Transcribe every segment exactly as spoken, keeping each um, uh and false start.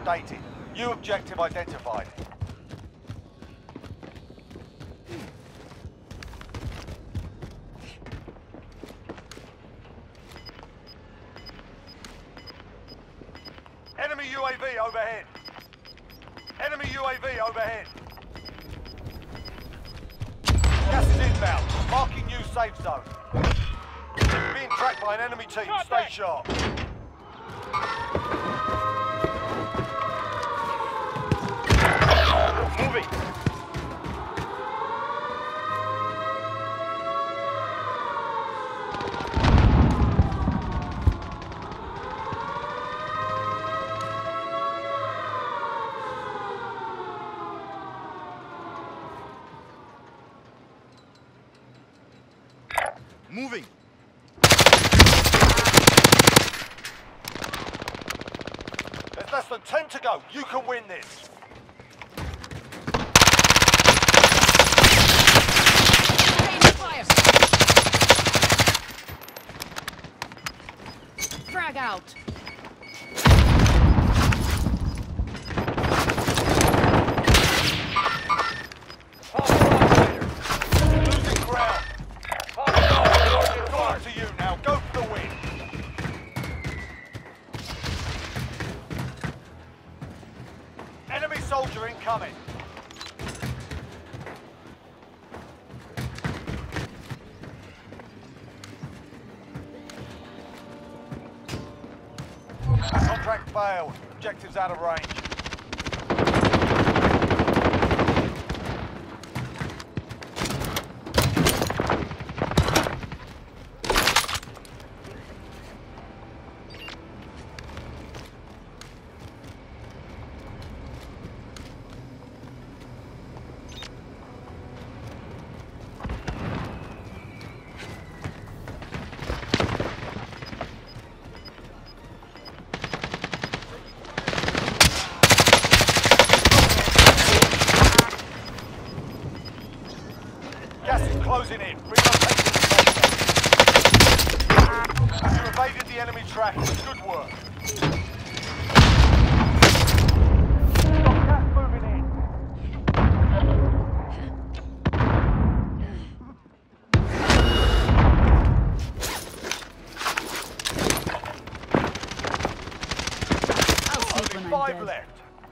updated. New objective identified. Enemy U A V overhead. Enemy U A V overhead. Gas is inbound. Marking new safe zone. Being tracked by an enemy team. Stay sharp. Moving. Moving. There's less than ten to go. You can win this. Frag out. Losing ground. Fire to you now. Go for the win. Enemy soldier incoming. Contract failed. Objectives out of range. Gas is closing in. Relocating the safe zone. You evaded the enemy track. Good work. Gas moving in. I'll see Only when I'm five dead. left.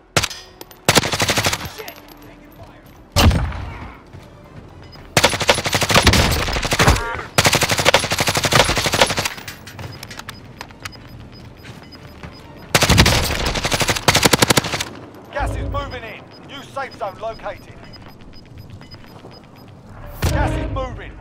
Gas is moving in. New safe zone located. Gas is moving.